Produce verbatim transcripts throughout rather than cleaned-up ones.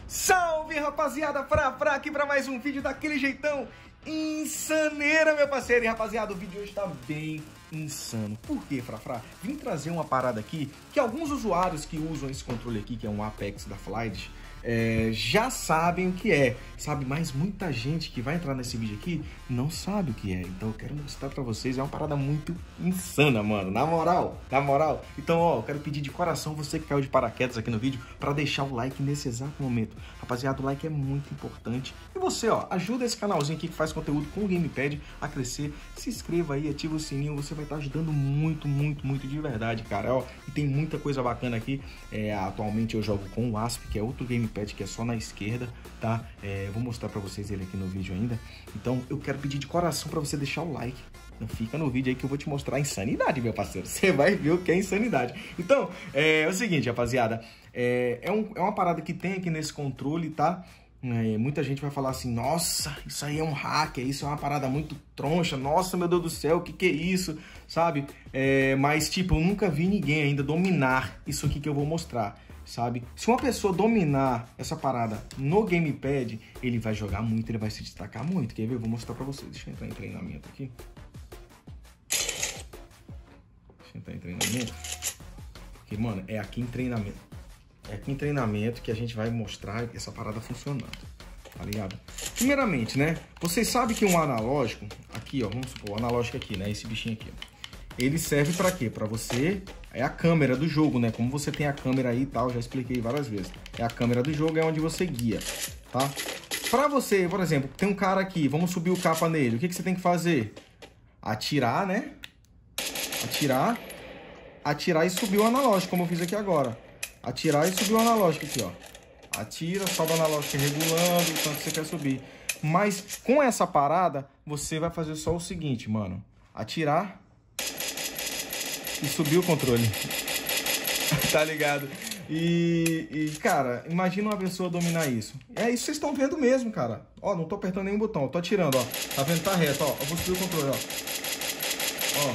Salve, rapaziada, Fra Fra aqui pra mais um vídeo daquele jeitão insaneira, meu parceiro. E rapaziada, o vídeo hoje tá bem insano. Por quê, Fra Fra? Vim trazer uma parada aqui que alguns usuários que usam esse controle aqui, que é um Apex da Flydis, é, já sabem o que é, sabe? Mas muita gente que vai entrar nesse vídeo aqui não sabe o que é. Então eu quero mostrar pra vocês, é uma parada muito insana, mano. Na moral, na moral. Então, ó, eu quero pedir de coração você que caiu de paraquedas aqui no vídeo pra deixar o like nesse exato momento. Rapaziada, o like é muito importante. E você, ó, ajuda esse canalzinho aqui que faz conteúdo com o Gamepad a crescer. Se inscreva aí, ativa o sininho, você vai estar ajudando muito, muito, muito de verdade, cara. Ó, e tem muita coisa bacana aqui. É, atualmente eu jogo com o Asp, que é outro Gamepad que é só na esquerda, tá? É, vou mostrar pra vocês ele aqui no vídeo ainda. Então eu quero pedir de coração pra você deixar o like. Não fica no vídeo aí que eu vou te mostrar a insanidade, meu parceiro. Você vai ver o que é insanidade. Então, é, é o seguinte, rapaziada. É, é, um, é uma parada que tem aqui nesse controle, tá? É, muita gente vai falar assim, nossa, isso aí é um hacker, isso é uma parada muito troncha, nossa, meu Deus do céu, o que que é isso, sabe? É, mas, tipo, eu nunca vi ninguém ainda dominar isso aqui que eu vou mostrar, sabe? Se uma pessoa dominar essa parada no Gamepad, ele vai jogar muito, ele vai se destacar muito. Quer ver? Eu vou mostrar pra vocês. Deixa eu entrar em treinamento aqui. Deixa eu entrar em treinamento. Porque, mano, é aqui em treinamento. É aqui em treinamento que a gente vai mostrar essa parada funcionando, tá ligado? Primeiramente, né? Vocês sabem que um analógico, aqui, ó, vamos supor, o analógico aqui, né? Esse bichinho aqui, ó. Ele serve pra quê? Pra você... É a câmera do jogo, né? Como você tem a câmera aí e tal, já expliquei várias vezes. É a câmera do jogo, é onde você guia, tá? Pra você, por exemplo, tem um cara aqui, vamos subir o capa nele. O que que você tem que fazer? Atirar, né? Atirar. Atirar e subir o analógico, como eu fiz aqui agora. Atirar e subir o analógico aqui, ó. Atira, sobe o analógico regulando o tanto que você quer subir. Mas com essa parada, você vai fazer só o seguinte, mano. Atirar e subir o controle. Tá ligado? E, e, cara, imagina uma pessoa dominar isso. É isso que vocês estão vendo mesmo, cara. Ó, não tô apertando nenhum botão, eu tô atirando, ó. Tá vendo? Tá reto, ó. Eu vou subir o controle, ó. Ó.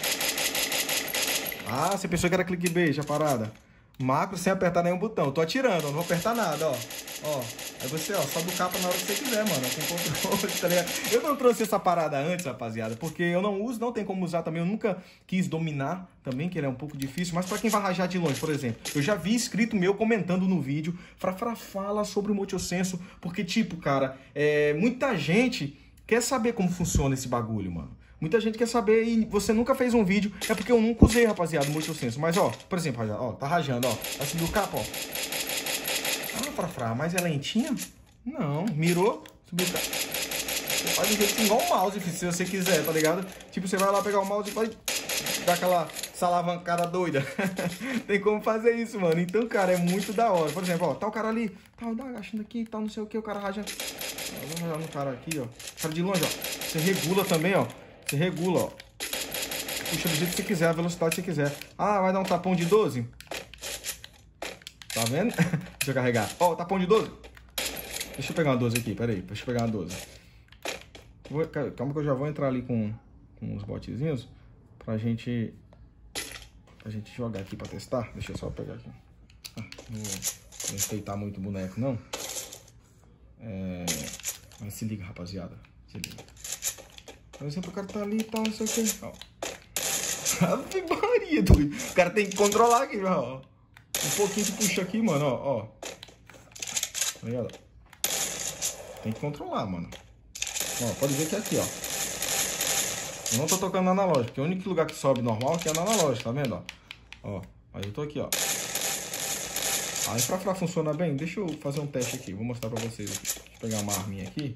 Ah, você pensou que era clickbait, a parada. Macro sem apertar nenhum botão. Eu tô atirando, ó. Não vou apertar nada, ó. Ó. Aí você, ó, sobe o capa na hora que você quiser, mano. Com controle, tá ligado? Eu não trouxe essa parada antes, rapaziada, porque eu não uso, não tem como usar também. Eu nunca quis dominar também, que ele é um pouco difícil. Mas pra quem vai rajar de longe, por exemplo, eu já vi inscrito meu comentando no vídeo, Fra Fra fala sobre o multisenso, porque, tipo, cara, é, muita gente quer saber como funciona esse bagulho, mano. Muita gente quer saber e você nunca fez um vídeo. É porque eu nunca usei, rapaziada, o multisenso. Mas, ó, por exemplo, ó, tá rajando, ó. Vai subir o capa, ó. Ah, Fra Fra, mas é lentinha? Não, mirou, subiu o capa. Você faz do jeito igual o mouse, se você quiser, tá ligado? Tipo, você vai lá pegar o mouse e vai dar aquela salavancada doida. Tem como fazer isso, mano. Então, cara, é muito da hora. Por exemplo, ó, tá o cara ali, tá agachando aqui, tá não sei o que, o cara rajando. Eu vou rajar no cara aqui, ó. Cara de longe, ó. Você regula também, ó. Você regula, ó. Puxa do jeito que você quiser, a velocidade que você quiser. Ah, vai dar um tapão de doze? Tá vendo? Deixa eu carregar. Ó, oh, tapão de doze. Deixa eu pegar uma doze aqui, peraí. Deixa eu pegar uma doze. Vou, calma que eu já vou entrar ali com, com os botezinhos pra gente, pra gente jogar aqui pra testar. Deixa eu só pegar aqui. Ah, não vou enfeitar muito o boneco, não. É... Mas se liga, rapaziada. Se liga. Por exemplo, o cara tá ali e tal, não sei o que. Ó. Ave Maria, doido. O cara tem que controlar aqui, ó. Um pouquinho de puxa aqui, mano, ó, ó. Tá ligado? Tem que controlar, mano. Ó, pode ver que é aqui, ó. Eu não tô tocando no analógico, porque o único lugar que sobe normal aqui é no analógico, tá vendo, ó? Ó, aí eu tô aqui, ó. Aí pra Fra funciona bem, deixa eu fazer um teste aqui. Vou mostrar pra vocês aqui. Deixa eu pegar uma arminha aqui.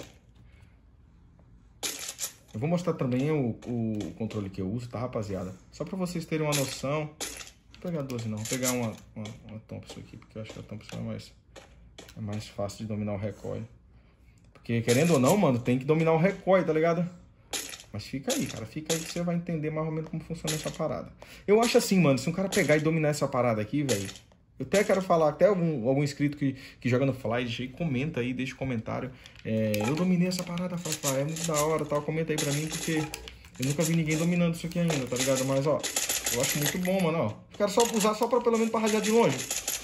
Eu vou mostrar também o, o controle que eu uso, tá, rapaziada? Só pra vocês terem uma noção. Vou pegar doze não, vou pegar uma, uma, uma Thompson aqui, porque eu acho que a Thompson é mais, é mais fácil de dominar o recoil. Porque, querendo ou não, mano, tem que dominar o recoil, tá ligado? Mas fica aí, cara, fica aí que você vai entender mais ou menos como funciona essa parada. Eu acho assim, mano, se um cara pegar e dominar essa parada aqui, velho... Eu até quero falar, até algum, algum inscrito que, que joga no Flydis, comenta aí, deixa um comentário. É, eu dominei essa parada, Fra Fra, é muito da hora, tal. Comenta aí pra mim, porque eu nunca vi ninguém dominando isso aqui ainda, tá ligado? Mas, ó, eu acho muito bom, mano, ó. Eu quero só usar só pra, pelo menos, pra rajar de longe.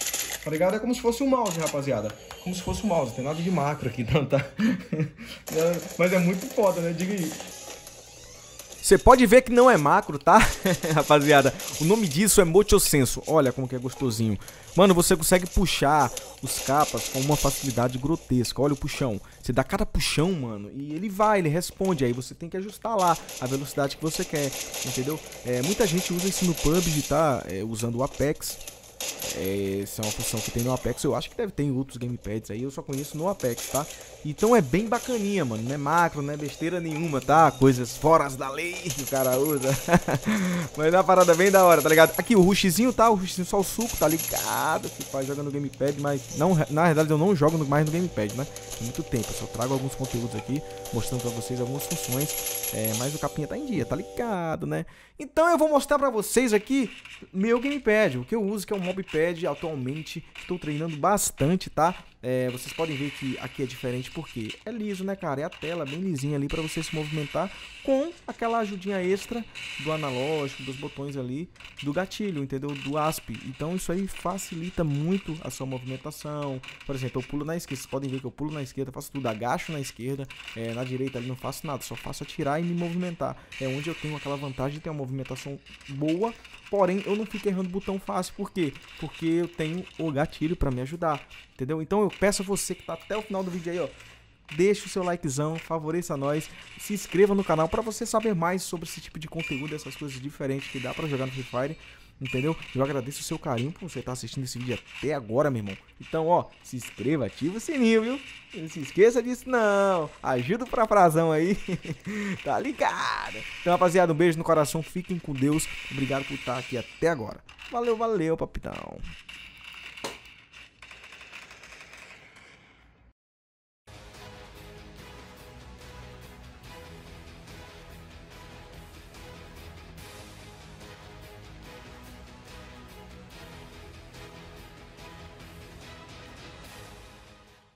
Tá ligado? É como se fosse um mouse, rapaziada. Como se fosse um mouse. Tem nada de macro aqui, então tá. Mas é muito foda, né? Diga aí. Você pode ver que não é macro, tá? Rapaziada, o nome disso é Multisenso. Olha como que é gostosinho. Mano, você consegue puxar os capas com uma facilidade grotesca. Olha o puxão. Você dá cada puxão, mano, e ele vai, ele responde. Aí você tem que ajustar lá a velocidade que você quer, entendeu? É, muita gente usa isso no P U B G, tá? É, usando o Apex. É, essa é uma função que tem no Apex. Eu acho que deve ter em outros gamepads aí. Eu só conheço no Apex, tá? Então é bem bacaninha, mano. Não é macro, não é besteira nenhuma, tá? Coisas fora da lei que o cara usa. Mas é uma parada bem da hora, tá ligado? Aqui o rushzinho, tá? O rushzinho só o suco, tá ligado? Que faz joga no gamepad, mas não, na verdade eu não jogo mais no gamepad, né? Tem muito tempo. Eu só trago alguns conteúdos aqui mostrando pra vocês algumas funções. É, mas o capinha tá em dia, tá ligado, né? Então eu vou mostrar pra vocês aqui meu gamepad, o que eu uso, que é o Mobpad. Atualmente estou treinando bastante, tá? É, vocês podem ver que aqui é diferente porque é liso, né, cara? É a tela bem lisinha ali para você se movimentar com aquela ajudinha extra do analógico, dos botões ali, do gatilho, entendeu? Do A S P. Então isso aí facilita muito a sua movimentação. Por exemplo, eu pulo na esquerda, vocês podem ver que eu pulo na esquerda, faço tudo, agacho na esquerda, é, na direita ali não faço nada, só faço atirar e me movimentar. É onde eu tenho aquela vantagem de ter uma movimentação boa, porém eu não fico errando o botão fácil. Por quê? Porque eu tenho o gatilho para me ajudar, entendeu? Então eu peço a você que tá até o final do vídeo aí, ó, deixa o seu likezão, favoreça nós, se inscreva no canal para você saber mais sobre esse tipo de conteúdo, essas coisas diferentes que dá para jogar no Free Fire, entendeu? Eu agradeço o seu carinho por você estar assistindo esse vídeo até agora, meu irmão. Então, ó, se inscreva, ativa o sininho, viu? Não se esqueça disso, não. Ajuda o frafrazão aí. Tá ligado? Então, rapaziada, um beijo no coração. Fiquem com Deus. Obrigado por estar aqui até agora. Valeu, valeu, papitão.